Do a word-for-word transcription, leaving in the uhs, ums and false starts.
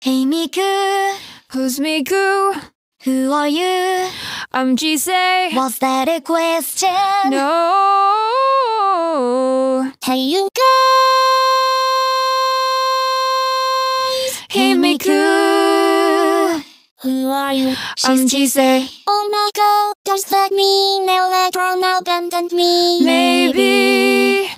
Hey Miku, Who's Miku? who are you? I'm Jisei. Was that a question? No. Hey you guys! Hey Miku. Who are you? I'm Jisei. Oh my god, does that mean Electron abandoned me? Maybe.